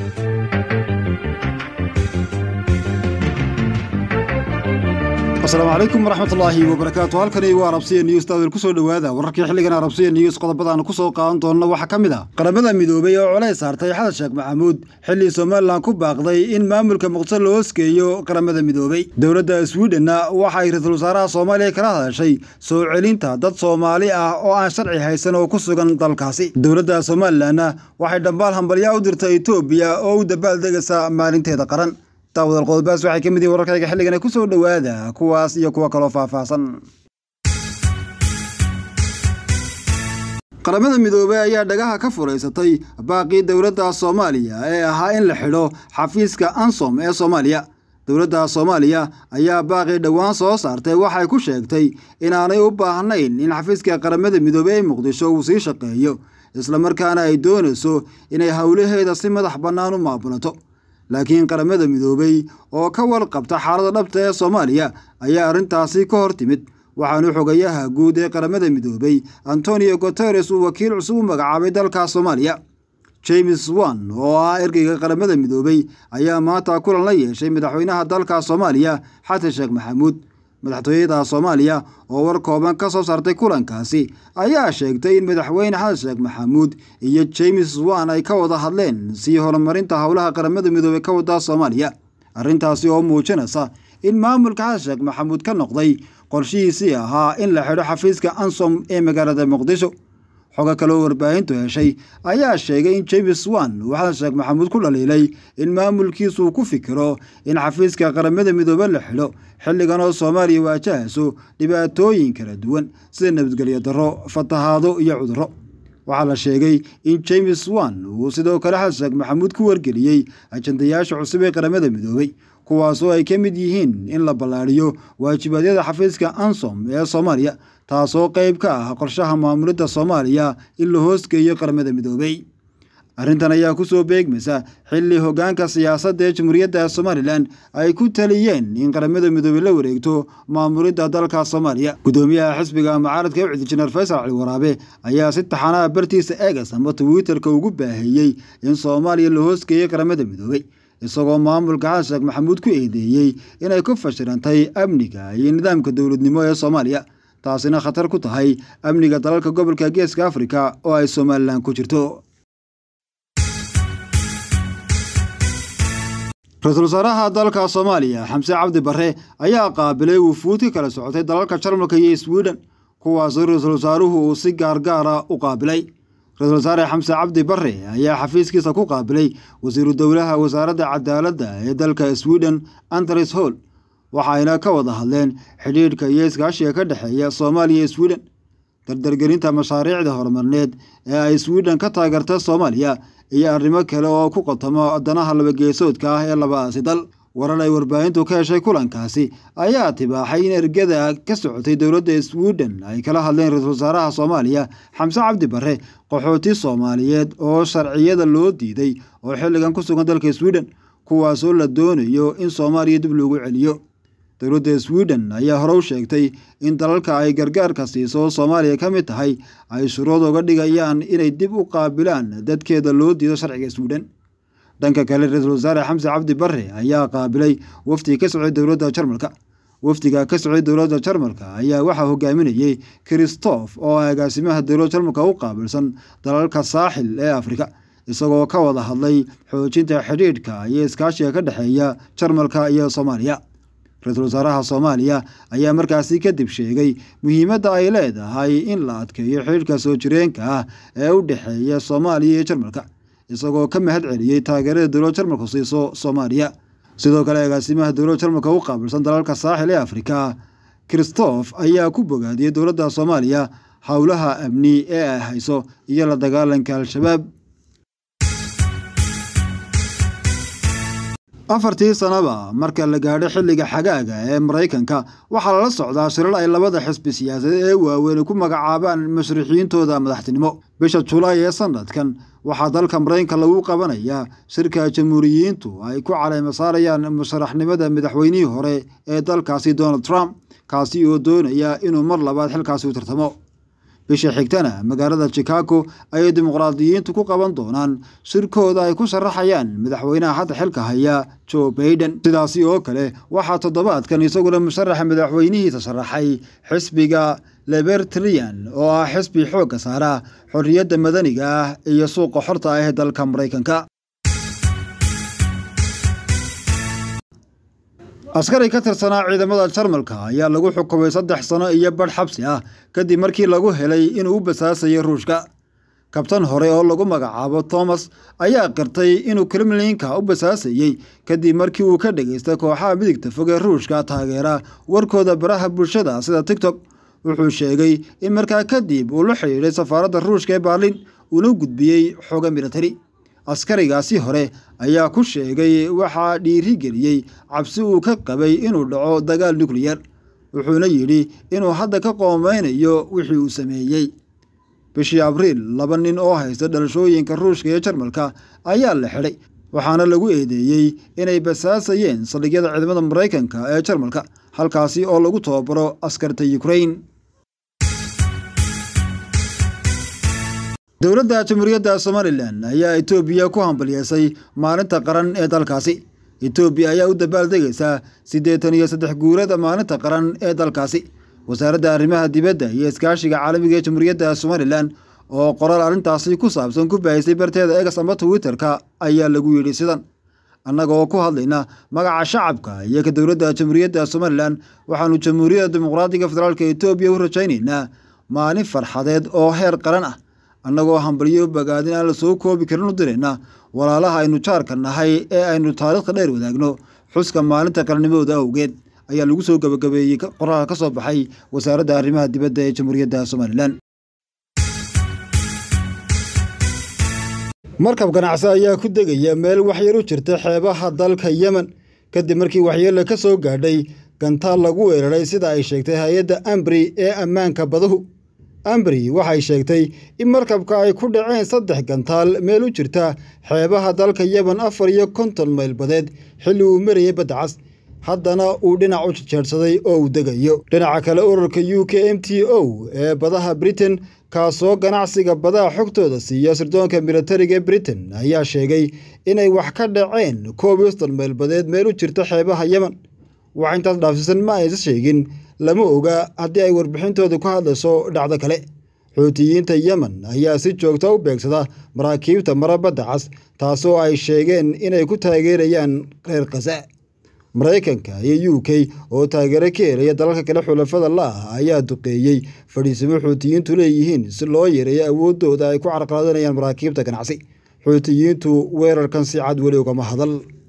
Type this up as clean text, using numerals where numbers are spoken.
السلام عليكم ورحمة الله وبركاته. هالكني وعربسية نيوز تاول كسر دوادا وركي حلقنا عربسية نيوز قد بدأنا كسر قان طولنا وحكمنا قرمنا مدوبية وعلي صارتي حد الشيخ محمود حلي سومال لان كوب باقضي إن ماملك مقصر لوسكيو قرمنا مدوبي دولة سويدن وحيرث الوزراء صوماليا كره شيء سو علينتا ضد صوماليا أو عن شرعي هيسن وكسرن ضلكاسي دولة سومال لنا واحد دبالهم بليا ودرت إثيوبيا أو دبال دقسا مالنتي دقرن تاود القضباس waxay kamid yihiin wararka xilligan ku soo dhawaada kuwaas iyo kuwa kale oo faahfaahsan qaramada midoobay ayaa dhagaha ka fureysatay baaqi dawladda Soomaaliya ee ahaa in la xidho xafiiska ANSOM ee Soomaaliya dawladda Soomaaliya ayaa baaqi dhawaan soo saartay waxay ku sheegtay in aanay u baahnayn in xafiiska qaramada midoobay ee Muqdisho uu sii shaqeeyo isla markaana ay doonayso inay hawlaheeda si madax bannaan u maamulato laakiin qaramada midoobay oo ka warqabta xaaladda dhabta ee Soomaaliya ayaa arintaasi ka hortimid waxaanu xogayaha guud ee qaramada midoobay Antonio Guterres uu wakiil cusub u magacaabay dalka Soomaaliya James Wan oo ah ergeyga qaramada midoobay ayaa maanta kulan la yeeshay madaxweynaha dalka Soomaaliya Xasan Sheekh Maxamuud madaxtooyada Soomaaliya oo war kooban ka soo saartay kulankaasi ayaa sheegtay in madaxweyne Xasan Sheekh Maxamuud iyo James Wan ay ka wada hadleen si horumarinta hawlaha qaramada midoobay ka wada Soomaaliya arintaasi oo muujinaysa in maamulka Xasan Sheekh Maxamuud ka noqday qorshihiisii ahaa in la xidho xafiiska ANSOM ee magaalada Muqdisho xoga kale oo warbaahintu heshay ayaa sheegay in James Wan uu Xasan Sheekh Maxamuud ku dhaliilay in maamulkiisu ku fikiro in xafiiska qaramada midoobay la xidho xilligan oo Soomaaliya waajahayso dhibaatooyin kala duwan sida nabadgelyo darro fatahaado iyo cudurro waxaa la sheegay in James Wan uu sidoo kale Xasan Sheekh Maxamuud ku wargeliyay ajandayaasha cusub ee qaramada midoobay kuwaas oo ay ka mid yihiin in la ballaariyo waajibaadka xafiiska ANSOM ee Soomaaliya taasoo qayb ka ah qorshaha maamulidda Soomaaliya in la hoosgeeyo qaramada midoobay arrintan ayaa ku soo beegmaysa xilli hoggaanka siyaasadda ee Jamhuuriyadda Somaliland ay ku taliyeen in qaramada midoobay la wareegto maamulidda dalka Soomaaliya gudoomiyaha xisbiga mucaaradka ee Injineer Faysal Ali Waraabe ayaa si taxanaa bartiisa eegas ama Twitter-ka ugu baahiyay in Soomaaliya la hoosgeeyo qaramada midoobay isagoo maamulka Xasan Sheekh Maxamuud ku eedeeyay inay ku fashilantay amniga iyo nidaamka dawladnimo ee Soomaaliya taasina khatar ku tahay amniga dalalka gobolka Geeska Afrika oo ay Somaliland ku jirto Ra'iisul Wasaaraha dalka Soomaaliya Xamse Cabdi Barre ayaa qaabilay wufuud kala socotay dalalka Jarmalka iyo Sweden kuwaas oo ra'iisul wasaaruhu uu si gaar ah u qaabilay ra'iisul wasaare Xamse Cabdi Barre ayaa xafiiskiisa ku qaabilay wasiiru dawlaha wasaaradda cadaaladda ee dalka Sweden Anders Holt waxayna ka wada hadleen xiriirka iyo iskaashiga ka dhaxeeya Soomaaliya iyo Sweden dardargelinta mashaariicda horumarineed ee ay Sweden ka taageertay Soomaaliya iyo arrimo kale oo ku qotamo danaha laba geesoodka ah ee labadaasi dal warar ay warbaahintu ka heshay kulankaasi ayaa tibaaxay in ergada ka socotay dawladda Sweden ay kala hadleen ra'iisul wasaaraha Soomaaliya Xamse Cabdi Barre qaxooti Soomaaliyeed oo sharciyada loo diiday oo xilligan ku sugan dalka Sweden kuwaas oo la doonayo in Soomaaliya dib loogu celiyo dawladda Sweden ayaa hore u sheegtay in dalalka ay gargaarka siiso Soomaaliya ka mid tahay ay shuruud uga dhigayaan inay dib u qaabilaan dadkeeda loo diido sharciga Sweden dhanka kale ra'iisul wasaare Xamse Cabdi Barre ayaa qaabilay wafdi ka socday dawladda Jarmalka wafdiga ka socday dawladda Jarmalka ayaa waxa hogaaminayay Christoph oo agaasimaha dawladda Jarmalka u qaabilsan dalalka saaxil ee Afrika isagoo ka wada hadlay xoojinta xiriirka iyo iskaashiga ka dhaxeeya Jarmalka iyo Soomaaliya ra'iisul wasaaraha Soomaaliya ayaa markaasi kadib sheegay muhiimadda ay leedahay in la adkeeyo xiriirka soo jireenka ah ee u dhaxeeya Soomaaliya iyo Jarmalka isagoo ka mahad celiyay taageerada dawladda Jarmalka siiso Soomaaliya sidoo kale agaasimaha dawladda Jarmalka u qaabilsan dalalka saaxil ee Afrika Christoph ayaa ku bogaadiyay dawladda Soomaaliya hawlaha amni ee ay hayso iyo la dagaalanka al-shabaab afartii sanaba marka la gaadho xilliga xagaaga ee Mareykanka waxa la socdaa shirar ay labada xisbi siyaasadeed ee waaweyn ku magacaabaan mashruuciintooda madaxtinimo bisha Juulaay ee sanadkan waxaa dalka Mareykanka lagu qabanayaa shirka jamhuuriyiintu ay ku caleema saarayaan musharaxnimada madaxweynihii hore ee dalkaasi Donald Trump kaasi oo doonaya inuu mar labaad xilkaasi u tartamo bisha xigtana magaalada Chicago ay dimuqraadiyiintu ku qaban doonaan shirkooda ay ku sharaxayaan madaxweynaha hadda xilka haya Joe Biden. Sidaasi oo kale waxaa toddobaadkan isaguna musharaxa madaxweynihiisa sharaxay xisbiga Libertarian oo ah xisbi xoogga saara xorriyadda madaniga ah iyo suuqa xorta ah ee dalka Mareykanka. askari ka tirsanaa ciidamada Jarmalka ayaa lagu xukumay 3 sano iyo badh xabsi ah kadib markii lagu helay inuu u basaasay Ruushka. kabtan hore oo lagu magacaabo Thomas ayaa qirtay inuu Kremlinka u basaasay kadib markii uu ka dhageystay kooxaha midigta fog ee Ruushka taageera warkooda baraha bulshada sida TikTok. wuxuu sheegay in markaa kadib uu la xiriiray safaaradda Ruushka ee Berlin una gudbiyay xoga military. askarigaasi hore ayaa ku sheegay waxa dhiirigeliyay cabsi uu ka qabay inuu dhaco dagaal nuclear. wuxuuna yiri inuu hadda ka qoomeynayo wixii uu sameeyay. bishii Abriil 2 nin oo haysta dhalashooyinka Ruushka iyo Jarmalka ayaa la xiray waxaana lagu eedeeyay inay basaasayeen saldhigyada ciidamada Mareykanka ee Jarmalka halkaasi oo lagu tababaro askarta Ukraine. dowladda Jamhuuriyadda Somaliland ayaa Itoobiya ku hambalyeysay maalinta qaran ee dalkaasi. Itoobiya ayaa u dabaaldegaysa 83 guurada maalinta qaran ee dalkaasi. wasaaradda arrimaha dibadda iyo iskaashiga caalamiga ee Jamhuuriyadda Somaliland oo qoraal arrintaasi ku saabsan ku baahisay barteeda X ama Twitter-ka ayaa lagu yiri sidan: annaga oo ku hadlayna magaca shacabka iyo ka dowladda Jamhuuriyadda Somaliland waxaanu Jamhuuriyadda Dimuqraadiga Federaalka Itoobiya u rajaynaynaa maalin farxadeed oo heer qaran ah. annagoo hambalyo bagaadin aan la soo koobi karin u dirayna walaalaha aynu jaarka nahay ee aynu taariikhda dheer wadaagno xuska maalinta qarannimada awgeed ayaa lagu soo gabagabeeyay qoraal ka soo baxay wasaaradda arrimaha dibadda ee Jamhuuriyadda Somaliland. markab ganacsi ayaa ku degaya meel waxyar u jirta xeebaha dalka Yemen kadib markii waxyeello ka soo gaadhay gantaal lagu weeraray sida ay sheegtay hay'adda Amri ee ammaanka badahu. Amri waxay sheegtay in markabka ay ku dhaceen 3 gantaal meel u jirta xeebaha dalka Yemen 450 mayl badeed xilli uu marayay badda cas, haddana uu dhinac u jeedsaday oo uu degayo. dhinaca kale ururka UKMTO ee badaha Britain kaasoo ganacsiga badaha xogtooda siiya sirdoonka militariga Britain ayaa sheegay inay wax ka dhaceen 1 mayl badeed meel u jirta xeebaha Yemen. wax intaas dhaafsiisan ma aysan sheegin, lama oga haddii ay warbixintooda ku hadlayso dhacdo kale. Xuutiyiinta Yemen ayaa si joogto u beegsada maraakiibta mara badda cas taasoo ay sheegeen inay ku taageerayaan reer Gaza. Mareykanka iyo UK oo taageero ka helaya dalalka kale xulafada la ah ayaa duqeeyay fadhiisimo Xuutiyiintu leeyihiin si loo yareeyo awoodooda ay ku carqaladeynayaan maraakiibta ganacsi. Xuutiyiintu weerarkan si cad weli ugama hadal.